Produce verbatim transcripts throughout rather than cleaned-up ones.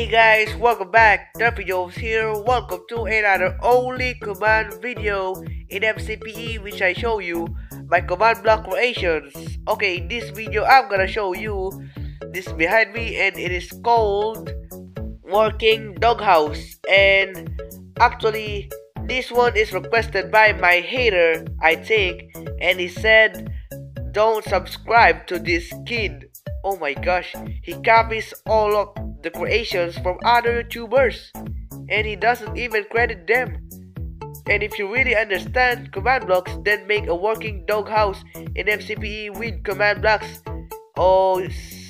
guys, welcome back. Derpyjoves here. Welcome to another only command video in M C P E, which I show you my command block creations. Okay, in this video I'm gonna show you this behind me, and it is called Working Doghouse. And actually, this one is requested by my hater, I think, and he said, "Don't subscribe to this kid." Oh my gosh, he copies all of the creations from other YouTubers, and he doesn't even credit them. And if you really understand command blocks, then make a working doghouse in M C P E with command blocks. Oh,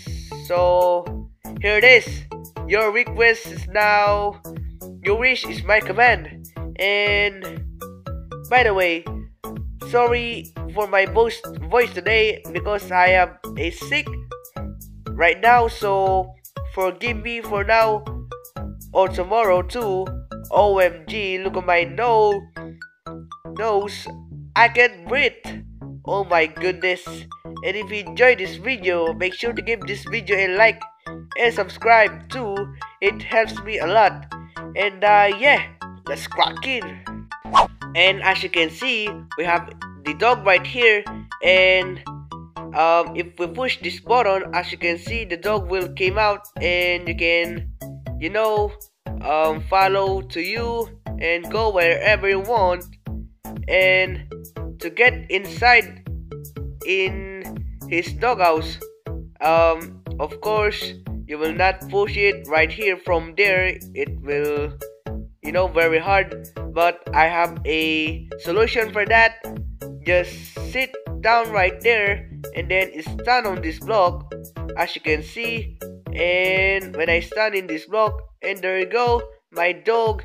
so here it is. Your request is now, your wish is my command. And by the way, sorry for my voice voice today because I am a sick right now, so forgive me for now or tomorrow too. O M G, look at my nose. Nose, I can't breathe. Oh my goodness. And if you enjoyed this video, make sure to give this video a like and subscribe too. It helps me a lot. And uh, yeah, let's crack in. And as you can see, we have the dog right here, and um, if we push this button, as you can see, the dog will came out, and you can, you know, um, follow to you and go wherever you want. And to get inside in his doghouse, um, of course, you will not push it right here from there. It will, you know, very hard. But I have a solution for that. Just sit down right there and then stand on this block, as you can see. And when I stand in this block, and there you go, my dog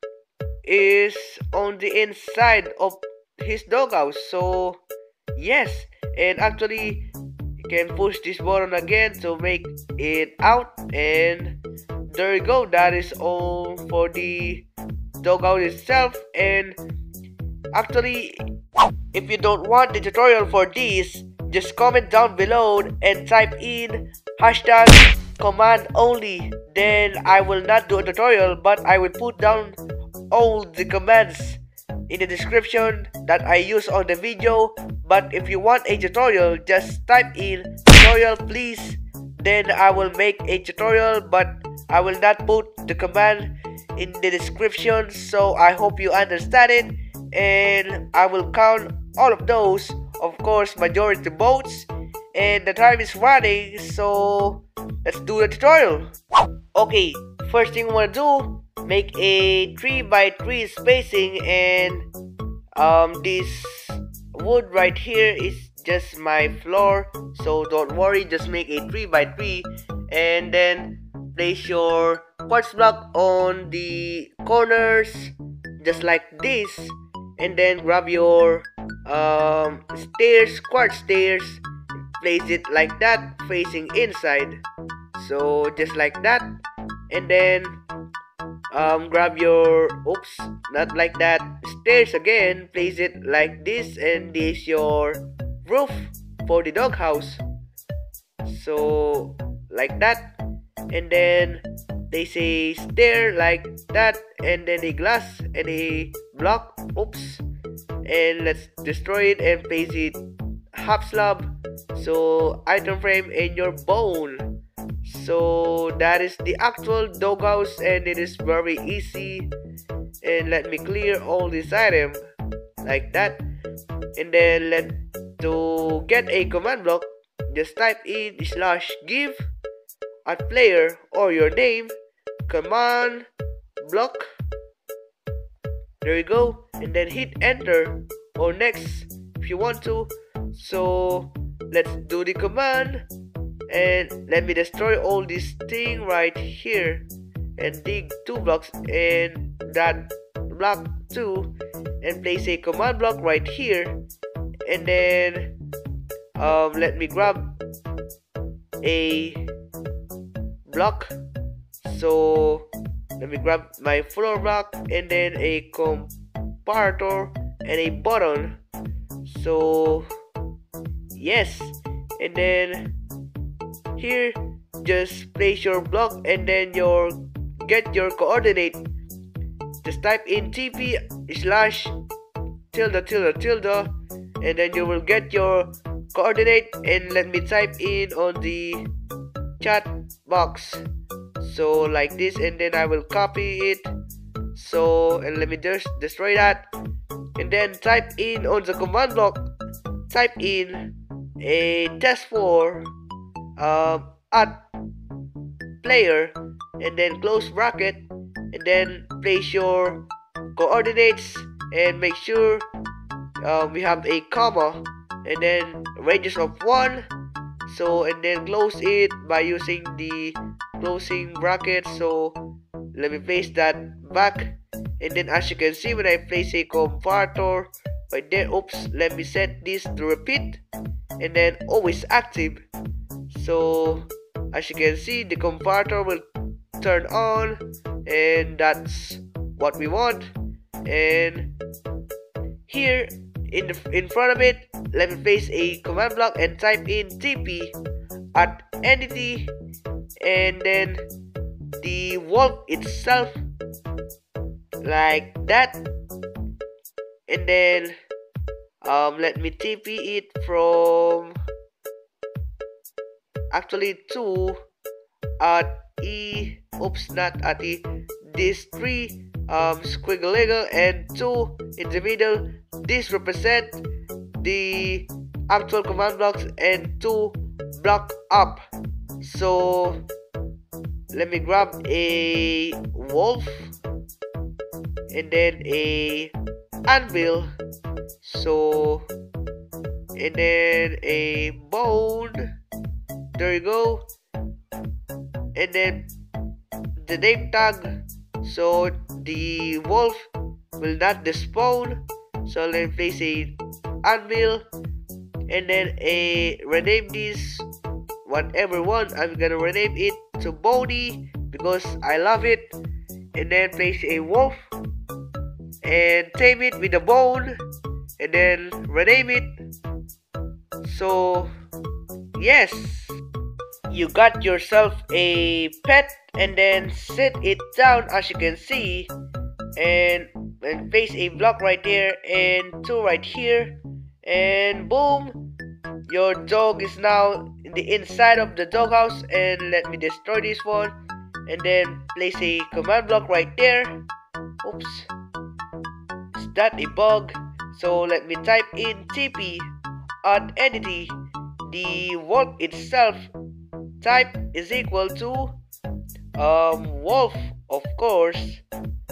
is on the inside of his doghouse. So yes, and actually you can push this button again to make it out, and there you go. That is all for the doghouse itself. And actually, if you don't want the tutorial for this, just comment down below and type in hashtag command only. Then I will not do a tutorial, but I will put down all the commands in the description that I use on the video. But if you want a tutorial, just type in tutorial please. Then I will make a tutorial, but I will not put the command in the description. So I hope you understand it, and I will count all of those, of course, majority votes. And the time is running, so let's do the tutorial. Okay, first thing we want to do, make a three by three spacing, and um this wood right here is just my floor, so don't worry, just make a three by three. And then place your quartz block on the corners just like this, and then grab your um, stairs, quartz stairs, place it like that facing inside, so just like that. And then um, grab your, oops, not like that, stairs again, place it like this, and this your roof for the doghouse, so like that. And then they say stair like that, and then a glass and a block, oops, and let's destroy it and place it half slab, so item frame in your bone. So that is the actual doghouse, and it is very easy. And let me clear all this item like that. And then let to get a command block, just type in slash give at player or your name command block, there you go, and then hit enter or next if you want to. So let's do the command, and let me destroy all this thing right here and dig two blocks and that block too, and place a command block right here. And then um, let me grab a block, so let me grab my floor block, and then a comparator and a button, so yes. And then here just place your block and then your get your coordinate, just type in T P slash tilde tilde tilde, and then you will get your coordinate. And let me type in on the chat box, so like this, and then I will copy it. So, and let me just destroy that, and then type in on the command block, type in a test for um, at player, and then close bracket, and then place your coordinates, and make sure uh, we have a comma, and then radius of one. So, and then close it by using the closing bracket. So let me place that back, and then as you can see, when I place a comparator right there, oops, let me set this to repeat, and then always active. So as you can see, the comparator will turn on, and that's what we want. And here in the in front of it, let me place a command block and type in T P at entity, and then the wolf itself like that, and then um let me T P it from actually to at E, oops, not at E, this three um squiggle wiggle, and two in the middle. This represent the actual command blocks, and two block up. So let me grab a wolf, and then a anvil, so, and then a bone, there you go, and then the name tag, so the wolf will not despawn. So let me place a anvil, and then a rename this whatever one. I'm gonna rename it to Boney because I love it, and then place a wolf and tame it with a bone, and then rename it. So yes, you got yourself a pet, and then set it down as you can see, and and place a block right there and two right here, and boom, your dog is now in the inside of the doghouse. And let me destroy this one, and then place a command block right there. Oops, is that a bug? So let me type in T P at entity, the wolf itself type is equal to um wolf, of course.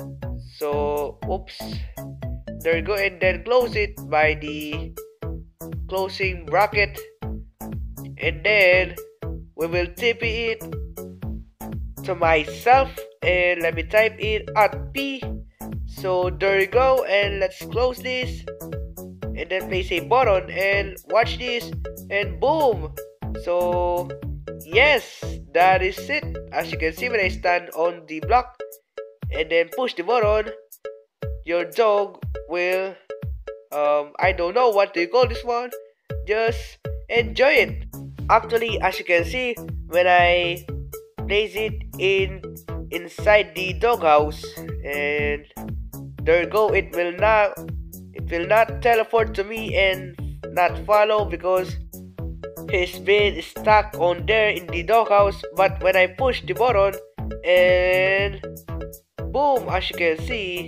So oops, there you go, and then close it by the closing bracket, and then we will T P it to myself, and let me type it at P. So there you go, and let's close this, and then place a button, and watch this, and boom. So yes, that is it. As you can see, when I stand on the block and then push the button, your dog will um I don't know what do you call this one, just enjoy it. Actually, as you can see, when I place it in inside the doghouse, and there you go, it will not it will not teleport to me and not follow because he's been stuck on there in the doghouse. But when I push the button, and boom, as you can see,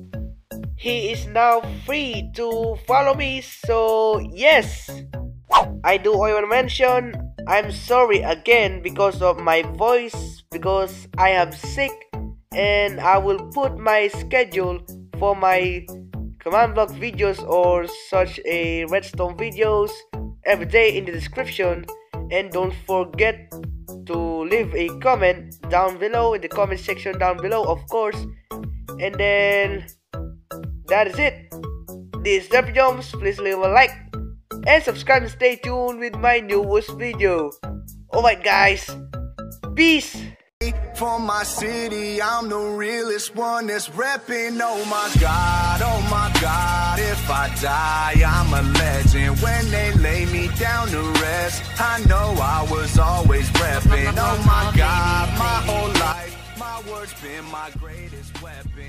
he is now free to follow me. So yes, I do want to mention, I'm sorry again because of my voice, because I am sick, and I will put my schedule for my command block videos or such a redstone videos every day in the description. And don't forget to leave a comment down below in the comment section down below, of course. And then that is it. This is Jeffrey Jones. Please leave a like and subscribe and stay tuned with my newest video. Alright guys, peace. For my city, I'm the realest one that's reppin'. Oh my God, oh my God, if I die, I'm a legend. When they lay me down to rest, I know I was always reppin'. Oh my God, my whole life, my words been my greatest weapon.